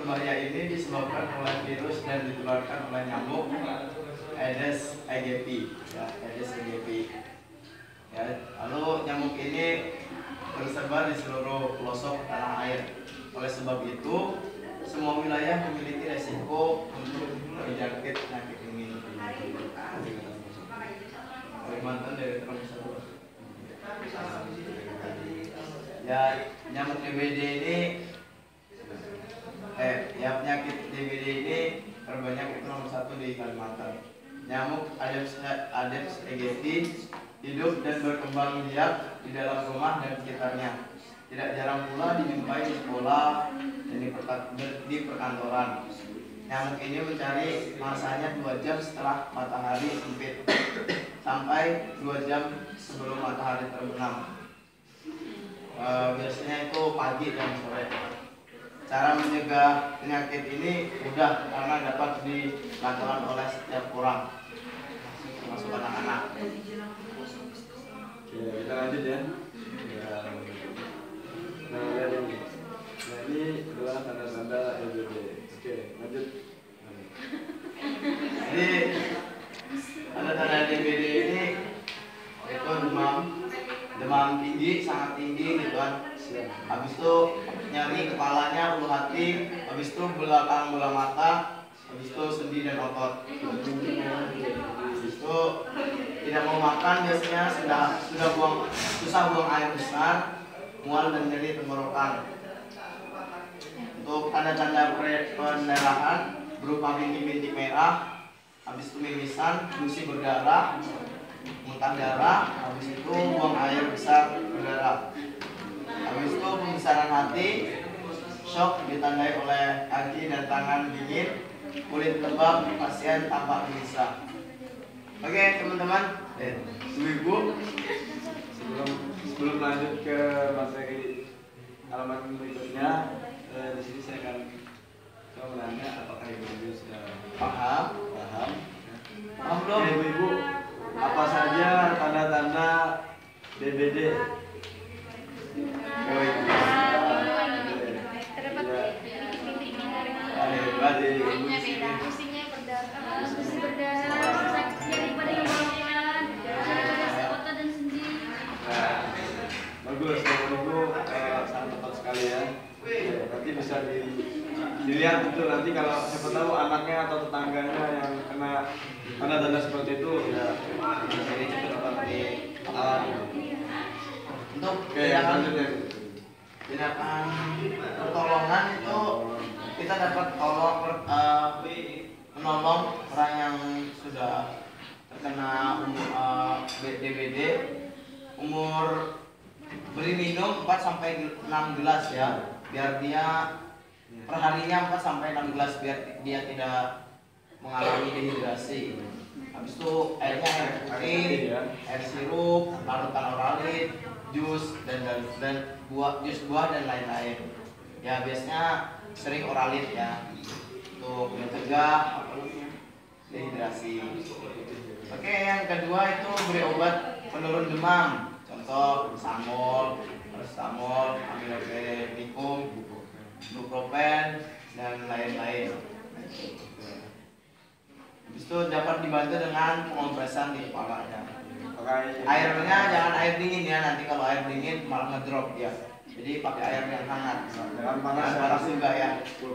berbahaya ini disebabkan oleh virus dan ditularkan oleh nyamuk Aedes aegypti, ya, Aedes aegypti. Ya, lalu nyamuk ini tersebar di seluruh pelosok tanah air. Oleh sebab itu, semua wilayah memiliki resiko untuk terjangkit penyakit ini. Kalimantan dari Tromsø. Ya, nyamuk DBD ini penyakit DBD ini terbanyak itu nomor 1 di Kalimantan. Nyamuk Aedes aegypti hidup dan berkembang biak di dalam rumah dan sekitarnya. Tidak jarang pula dijumpai di sekolah dan di perkantoran. Nyamuk ini mencari masanya 2 jam setelah matahari sempit sampai 2 jam sebelum matahari terbenam. Biasanya itu pagi dan sore. Cara mencegah penyakit ini mudah karena dapat dilakukan oleh setiap orang, termasuk anak-anak. Oke, kita lanjut ya. Nah, ini adalah tanda-tanda EBD. Oke, lanjut. Jadi tanda-tanda DBD ini itu demam tinggi, sangat tinggi gitu kan. Habis itu nyeri kepalanya, ulu hati, habis itu belakang bola mata, habis itu sendi dan otot. Habis itu tidak mau makan, biasanya sudah susah buang air besar, mual dan nyeri tenggorokan. Untuk tanda-tanda pendarahan berupa bintik-bintik merah, habis itu mimisan, gusi berdarah, muntah darah, habis itu buang air besar berdarah. Habis itu pembesaran hati, shock ditandai oleh kaki dan tangan dingin, kulit tebal, pasien tampak gelisah. Oke teman-teman, ibu, sebelum lanjut ke materi halaman berikutnya, di sini saya akan coba menanya apakah ibu sudah paham belum? Ibu, apa saja tanda-tanda DBD? Fungsinya berdarah, sakit nyeri pada kemaluan, otot dan sendi. Bagus, Ibu sangat tepat sekali ya. Nanti bisa dilihat itu nanti kalau siapa tahu anaknya atau tetangganya yang kena tanda-tanda seperti itu ya bisa cepat dapat di Untuk tindakan pertolongan itu kita dapat menolong orang yang sudah terkena DBD, umur beri minum 4-6 gelas ya, biar dia perharinya 4-6 gelas biar dia tidak mengalami dehidrasi. Habis itu airnya air putih, air sirup, larutan oralit, jus jus buah dan lain-lain. Ya biasanya sering oralit ya untuk mencegah dehidrasi. Oke, yang kedua itu beri obat penurun demam, contoh paracetamol, amlodipine, ibuprofen dan lain-lain. Habis itu dapat dibantu dengan pengompresan di kepalanya. Airnya jangan air dingin ya, nanti kalau air dingin malah ngedrop ya. Jadi pakai air yang hangat, jangan panas juga ya.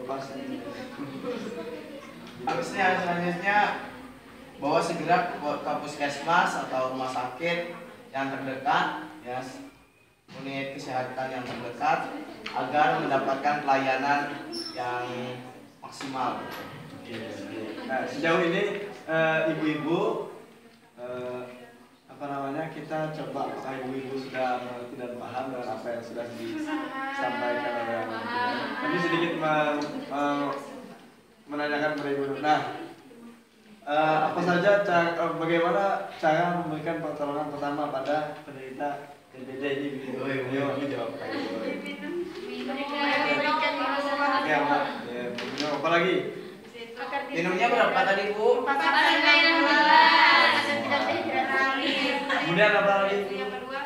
Habisnya selanjutnya bawa segera ke puskesmas atau rumah sakit yang terdekat ya, unit kesehatan yang terdekat agar mendapatkan pelayanan yang maksimal. Nah, sejauh ini ibu-ibu kita coba apakah ibu-ibu sudah mengerti dan paham dengan apa yang sudah disampaikan oleh ibu. Kami sedikit menanyakan kepada ibu. Nah, apa saja bagaimana cara memberikan pertolongan pertama pada penderita DBD ini? Ibu jawab kayak gitu. Minum apa lagi? Minumnya berapa tadi Bu? Kemudian apa lagi? Yang kedua,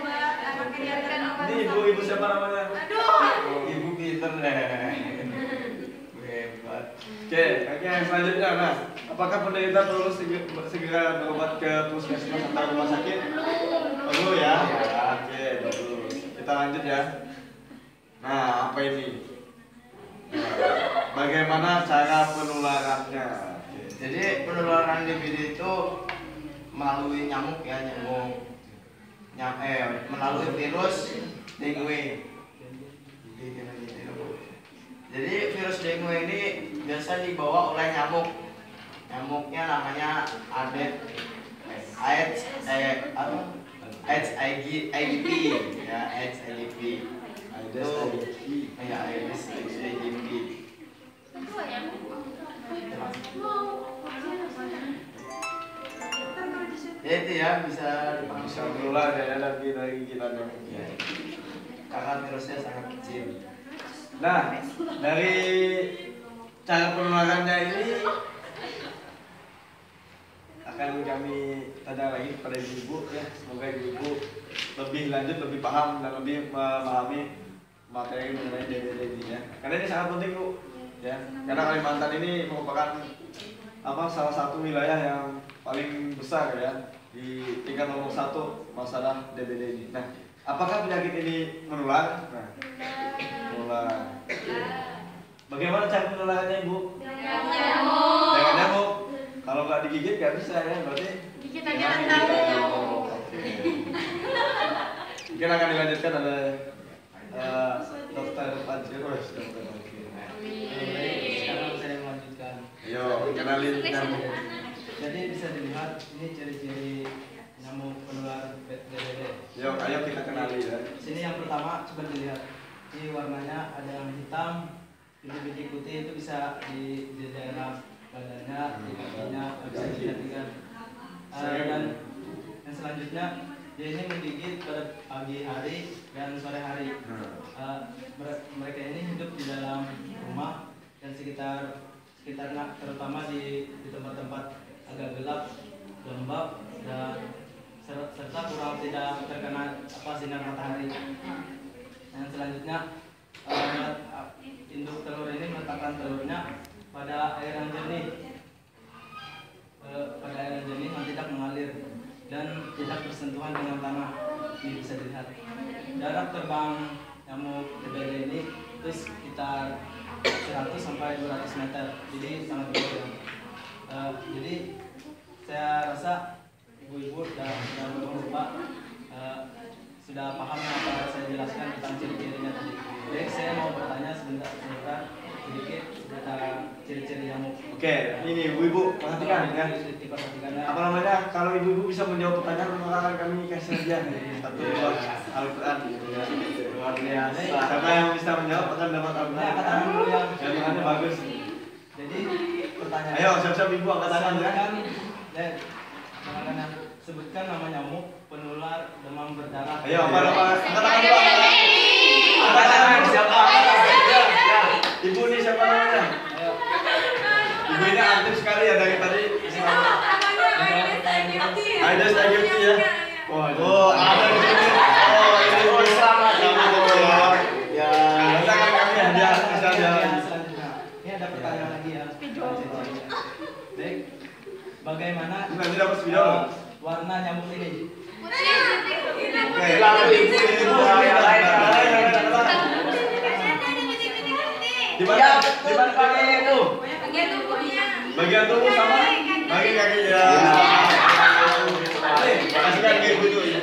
ini ibu siapa namanya? aduh. Ibu Peter deh. buat. Oke, selanjutnya. Nah, apakah penderita perlu segera berobat ke puskesmas atau rumah sakit? Perlu ya? Oke, perlu. Kita lanjut ya. Nah, apa ini? Bagaimana cara penularannya? Oke. Jadi penularan DBD itu melalui nyamuk ya, melalui virus dengue. Jadi virus dengue ini biasa dibawa oleh nyamuk. Nyamuknya namanya Aedes aegypti ya, Aedes aegypti. Aedes aegypti. Ya itu ya bisa menular ya dari kita ya, karena virusnya sangat kecil. Nah, dari cara penularannya ini akan kami tanya lagi kepada ibu ya. Semoga ibu lebih lanjut, lebih paham dan lebih memahami materi mengenai DBD ini ya. Karena ini sangat penting Bu ya. Karena Kalimantan ini merupakan salah satu wilayah yang paling besar ya di tingkat nomor 1 masalah DBD ini. Nah, apakah penyakit ini menular? Nah, menular. Bagaimana cara penularannya Ibu? Dengan nyamuk. Kalau nggak digigit nggak bisa ya, berarti Gigit aja tahu nyamuk. Mungkin akan dilanjutkan oleh Dokter Fajrus. Sekarang saya melanjutkan. Ayo, kenalin nyamuk. Jadi bisa dilihat ini ciri-ciri nyamuk penular DBD. Ayo kita kenali ya. Sini yang pertama coba dilihat. Ini warnanya ada yang hitam, bintik-bintik putih itu bisa di daerah badannya, di kakinya bisa dilihat. Dan yang selanjutnya dia ini menggigit pada pagi hari dan sore hari. Mereka ini hidup di dalam rumah dan sekitarnya, terutama di tempat-tempat agak gelap, lembab dan serta kurang tidak terkena sinar matahari. Yang selanjutnya induk telur ini meletakkan telurnya pada air yang jernih, yang tidak mengalir dan tidak bersentuhan dengan tanah. Ini bisa dilihat. Jarak terbang nyamuk DBD ini itu sekitar 100 sampai 200 meter, jadi sangat jauh. Jadi saya rasa ibu-ibu dan bapak-bapak sudah paham apa saya jelaskan tentang ciri-cirinya tadi. Jadi saya mau bertanya sedikit tentang ciri-ciri nyamuk. Oke, ini ibu-ibu perhatikan ya. Apa namanya? Kalau ibu-ibu bisa menjawab pertanyaan, maka akan kami kasih hadiah satu buah Al-Quran gitu ya. Luar biasa. Siapa yang bisa menjawab akan dapat Al-Quran. Angkat dulu yang Jawabannya bagus. Jadi pertanyaan. Ayo siap-siap ibu angkat tangan ya. Sebutkan nama nyamuk penular demam berdarah. Ayo apa? Angkat tangan dulu. Angkat tangan siapa? Ibu nih siapa namanya? Ayo. Ibu ini aktif sekali ya dari tadi. Aedes aegypti ya. Oh, ada di sini. Oh, ini selamat ya. Nanti akan kami hadiah misalnya. Ini ada pertanyaan lagi ya. Baik. Bagaimana Nanti dapat video. Warna nyamuk ini? Oke, selamat ibu. Di mana bagian itu? Bagian tubuh sama bagian kaki ya. Kasihkan ke ibu tuh.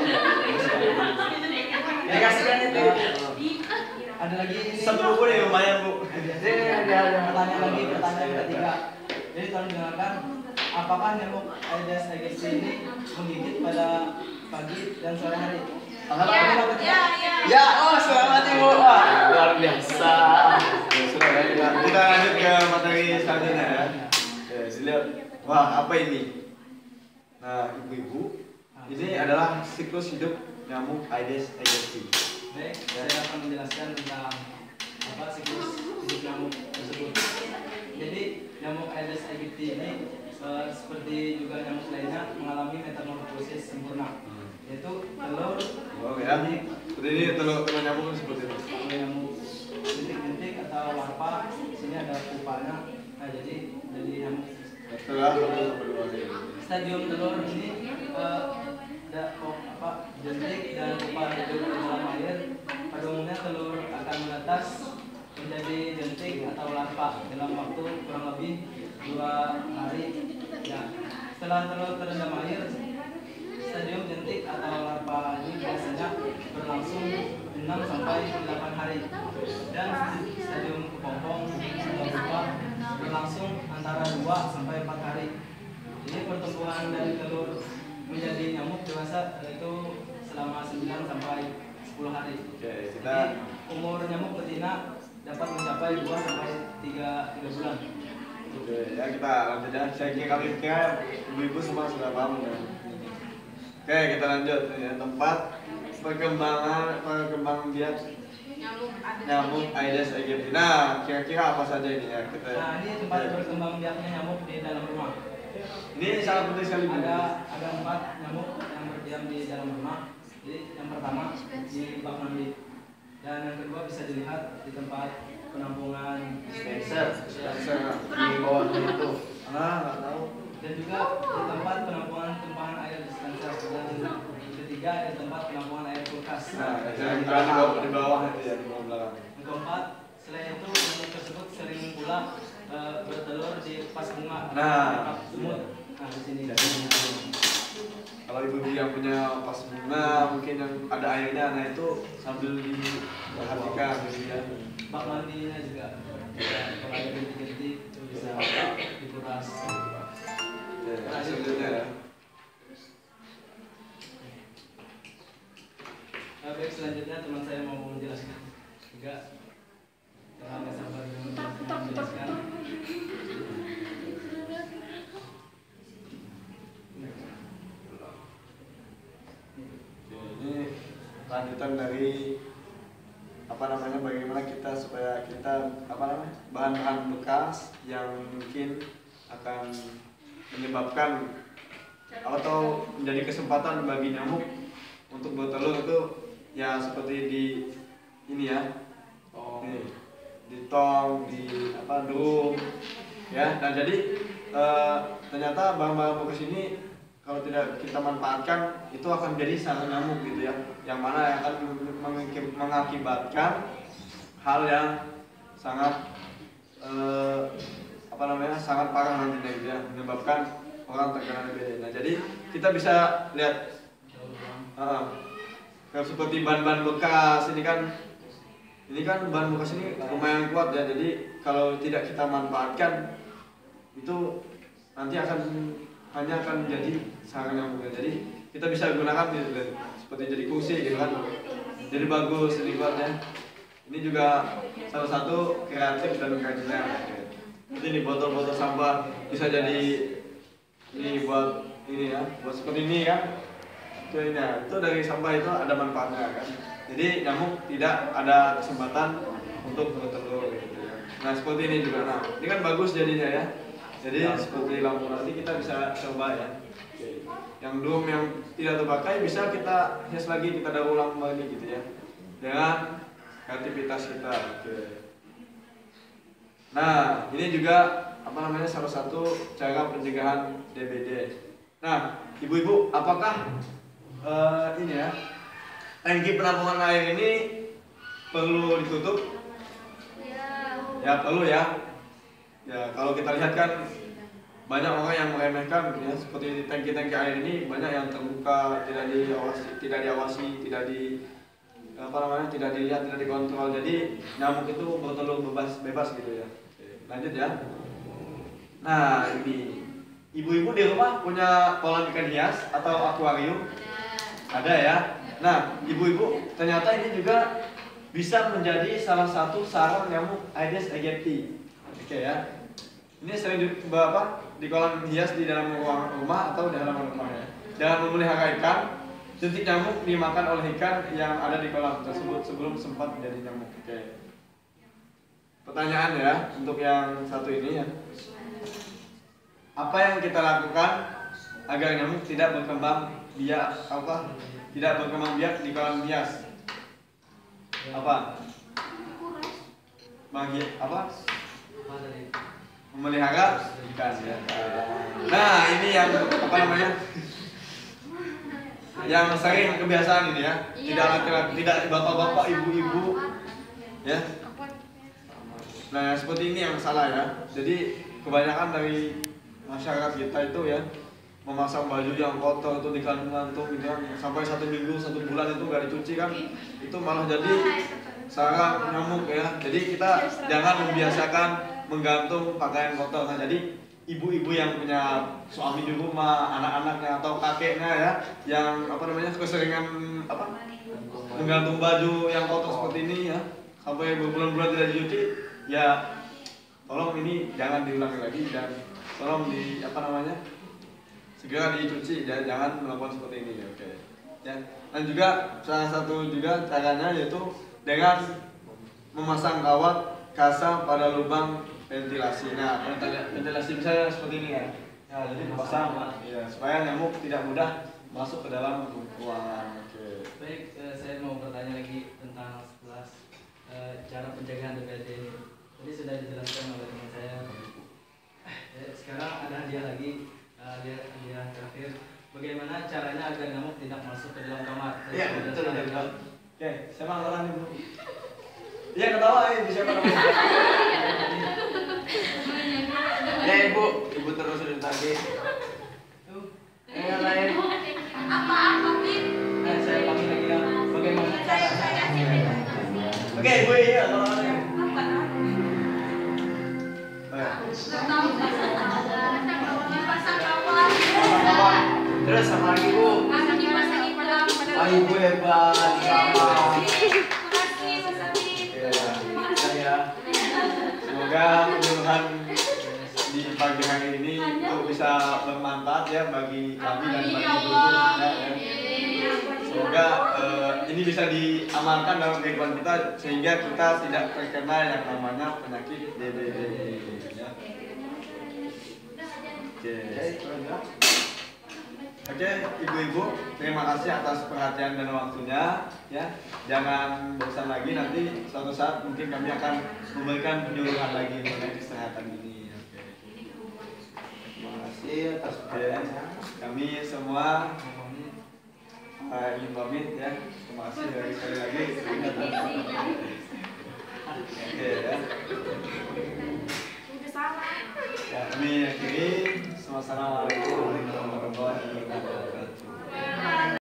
Dikasihkan itu. Ada lagi ini. Satu buku nih lumayan bu. Ada pertanyaan ketiga. Jadi tolong dengarkan. Apakah nyamuk Aedes aegypti ini menggigit pada pagi dan sore hari? Ya. Oh selamat ibu. Luar biasa. Kita lanjut ke materi selanjutnya ya. Lihat. Wah apa ini? Nah ibu-ibu, ini adalah siklus hidup nyamuk Aedes aegypti. Baik, saya akan menjelaskan tentang siklus hidup nyamuk tersebut. Jadi nyamuk Aedes aegypti ini seperti juga nyamuk lainnya mengalami metamorfosis sempurna, yaitu telur. Oh ya, seperti ini telur nyamuk seperti itu. Nyamuk bintik-bintik atau larva sini ada pupanya. Nah, jadi nyamuk. Setelah berdua Stadium telur ini ada jentik dan pupa hidup di dalam air. Pada umumnya telur akan menetas menjadi jentik atau larva dalam waktu kurang lebih 2 hari. Ya, setelah telur terendam air, stadium jentik atau larva ini biasanya berlangsung 6 sampai 8 hari, dan stadium kepompong atau pupa berlangsung antara 2 sampai 4 hari. Jadi pertumbuhan dari telur menjadi nyamuk dewasa itu selama 9 sampai 10 hari. Oke, Jadi umur nyamuk betina dapat mencapai 2 sampai 3 bulan. Oke, ya kita lanjut ya. Saya kira ibu-ibu semua sudah paham ya. Oke, kita lanjut ya. Tempat perkembangan biak nyamuk Aedes aegypti. Nah, kira-kira apa saja ini ya? Nah, ini tempat berkembang biaknya nyamuk di dalam rumah. Ini sangat penting sekali. Ada 4 nyamuk yang berdiam di dalam rumah. Jadi yang pertama di bak mandi, dan yang kedua bisa dilihat di tempat penampungan Dispenser Saya di bawah itu. nggak tahu. dan juga di tempat penampungan tumpahan air dispenser, dan yang ketiga di tempat penampungan air kulkas. Nah, jangan di bawah itu ya, di bawah belakang. Yang keempat, selain itu nyamuk tersebut sering pula bertelur di pas bunga. Nah, semut. Nah, di sini. Kalau ibu-ibu yang punya pas bunga mungkin yang ada airnya, nah itu sambil diperhatikan gitu ya. Bak mandinya juga kalau ada bintik-bintik itu bisa dikuras. Ya, selanjutnya ya. Baik, selanjutnya teman saya mau menjelaskan juga, karena nggak sabar menjelaskan. Ini lanjutan dari bagaimana kita supaya kita bahan-bahan bekas yang mungkin akan menyebabkan atau menjadi kesempatan bagi nyamuk untuk bertelur itu ya seperti di ini ya, nih, di tong, di drum ya. Nah jadi ternyata bahan-bahan bekas ini kalau tidak kita manfaatkan itu akan menjadi sarang nyamuk gitu ya, yang mana akan mengakibatkan hal yang sangat sangat parah nantinya gitu ya, menyebabkan orang terkena DBD. Nah jadi kita bisa lihat seperti ban-ban bekas ini kan bahan bekas ini lumayan kuat ya. Jadi kalau tidak kita manfaatkan itu nanti hanya akan menjadi sarang nyamuk. Jadi kita bisa gunakan gitu, seperti jadi kursi gitu kan, jadi bagus ini buatnya. Ini juga salah satu kreatif dan kerajinan. Jadi ini botol-botol sampah bisa jadi ini buat ini ya, buat seperti ini kan. Itu dari sampah itu ada manfaatnya kan. Jadi nyamuk tidak ada kesempatan untuk bertelur gitu ya. Nah seperti ini juga, nah ini kan bagus jadinya ya. Jadi seperti lampu nanti kita bisa coba ya. Yang drum yang tidak terpakai bisa kita hias lagi, kita daur ulang lagi gitu ya, dengan kreativitas kita. Oke. Nah ini juga salah satu cara pencegahan DBD. Nah ibu-ibu, apakah ini ya, tangki penampungan air ini perlu ditutup? Ya perlu ya. Ya kalau kita lihat kan banyak orang yang meremehkan ya, seperti tangki-tangki air ini banyak yang terbuka, tidak diawasi, tidak dilihat, tidak dikontrol. Jadi nyamuk itu bertelur bebas gitu ya. Lanjut ya. Nah ini ibu-ibu di rumah punya kolam ikan hias atau akuarium? Ada ya. Nah ibu-ibu, ternyata ini juga bisa menjadi salah satu sarang nyamuk Aedes aegypti. Oke ya. Ini sering di kolam hias di dalam rumah atau di halaman rumah ya. Jangan memelihara ikan, jentik nyamuk dimakan oleh ikan yang ada di kolam tersebut sebelum sempat menjadi nyamuk. Oke. Pertanyaan ya untuk yang satu ini ya. Apa yang kita lakukan agar nyamuk tidak berkembang biak di kolam hias? Apa? Apa tadi? Memelihara ikan ya. Nah, ini yang apa namanya? Yang sering kebiasaan ini ya. Tidak laki-laki, tidak bapak-bapak, ibu-ibu ya. Nah, seperti ini yang salah ya. Jadi kebanyakan dari masyarakat kita itu ya memasang baju yang kotor itu digantung-gantung gitu kan, sampai 1 minggu 1 bulan itu nggak dicuci kan, itu malah jadi sarang nyamuk ya. Jadi kita jangan membiasakan menggantung pakaian kotor. Nah, jadi ibu-ibu yang punya suami di rumah, anak-anaknya atau kakeknya ya, yang apa namanya keseringan apa menggantung baju yang kotor seperti ini ya, sampai berbulan-bulan tidak dicuci, ya tolong ini jangan diulangi lagi dan tolong di apa namanya segera dicuci ya, jangan melakukan seperti ini ya, oke ya. Dan juga salah satu juga caranya yaitu dengan memasang kawat kasa pada lubang ventilasi. Nah, ventilasi bisa seperti ini ya. Ya, jadi dipasang ya supaya nyamuk tidak mudah masuk ke dalam ruangan. Oke. Baik, saya mau bertanya lagi tentang 11 cara pencegahan DPD ini. Tadi sudah dijelaskan oleh teman saya. Sekarang ada hadiah lagi, hadiah terakhir. Bagaimana caranya agar nyamuk tidak masuk ke dalam kamar? Iya, betul. Oke, siapa orang ini? Iya, ketawa ini siapa namanya? Ya ibu terus dari tadi. Yang lain. Apa Min? Saya ulangi lagi ya. Bagaimana caranya? Oke, ibu iya kalau ada. Dipasang kawat. Terus sama lagi bu. Ada dipasang iklan. Ah ibu hebat. Sama. Makasih Mas Amin. Ya. Semoga penyuluhan di pagi hari ini itu bisa bermanfaat ya bagi kami dan bagi ibu-ibu ya. Semoga ini bisa diamalkan dalam kehidupan kita sehingga kita tidak terkena yang namanya penyakit DBD ya. Oke, ibu-ibu, terima kasih atas perhatian dan waktunya ya. Jangan bosan lagi, nanti suatu saat mungkin kami akan memberikan penyuluhan lagi mengenai kesehatan ini. Oke. Terima kasih atas Oke, perhatiannya. kami semua ingin pamit ya. Terima kasih dari sekali lagi. Oke ya. Udah salah. Ya, kami akhiri. Wassalamualaikum warahmatullahi wabarakatuh.